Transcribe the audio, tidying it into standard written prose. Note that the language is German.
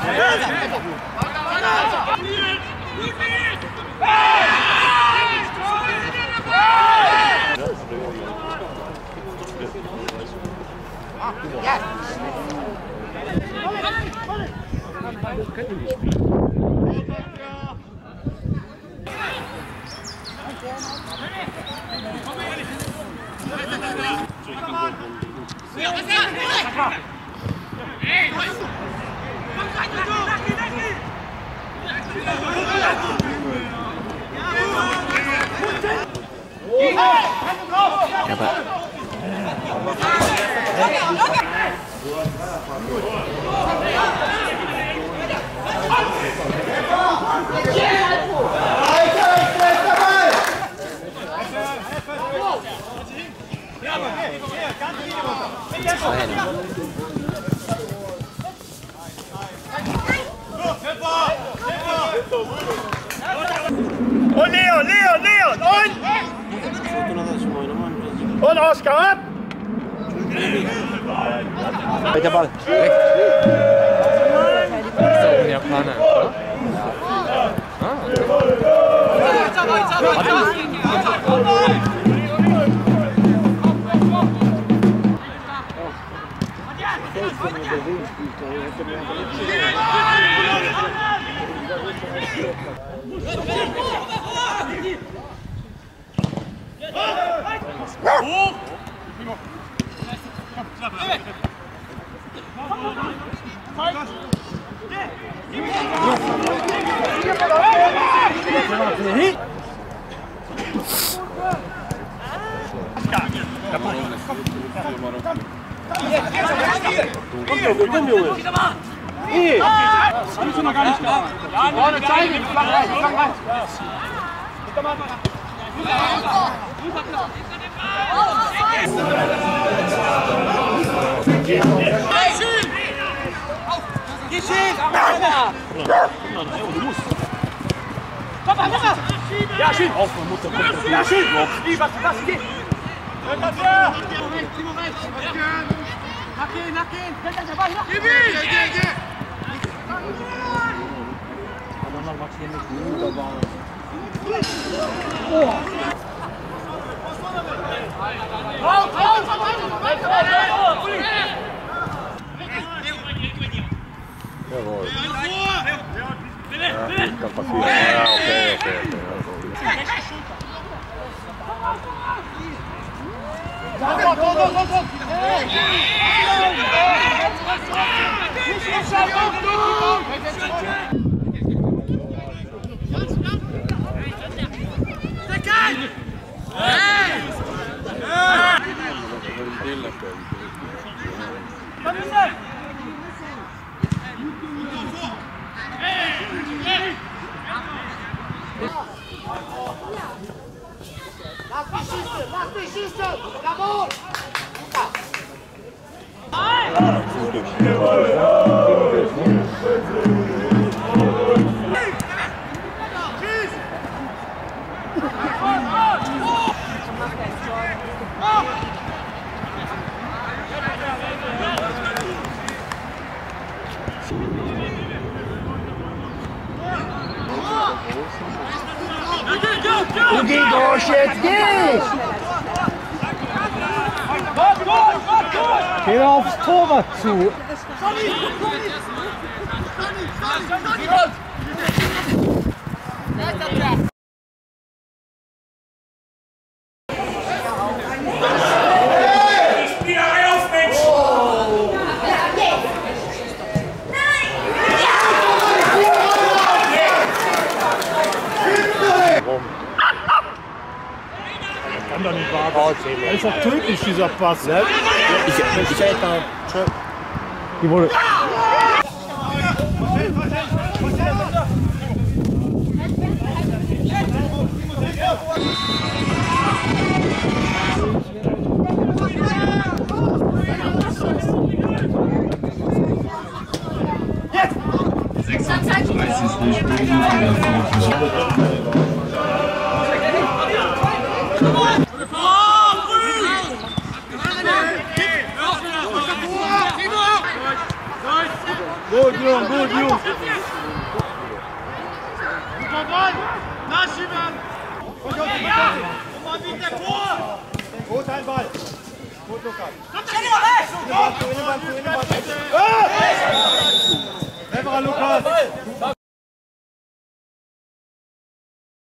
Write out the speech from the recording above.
Und Leon! Und Oskar ab! Der Ball. Weg. Das ist auch ein Japaner. Komm, Junge! Hey! Das ist noch gar nicht da. Vorne zeigen, flank rein, flank rein. Geh schön! Komm mal! Ja, schön! Auf, Mutter! Ja, schön! Was geht? Nachgehen! Geh! Jawohl. Ja, kann passieren. Ja, okay. Lass dich schießen! Jawohl! Geh durch jetzt, geh! Geh aufs Torwart zu. Kann doch nicht wahr sein. Das ist doch tödlich, dieser Pass. Ne? Ich hätte da. Die wurde. Gut, Jung, gut, Jung. Guter Ball. Nachschieben. Und mal wieder vor. Gut, ein Ball. Gut, Lukas. Cleverer, Lukas.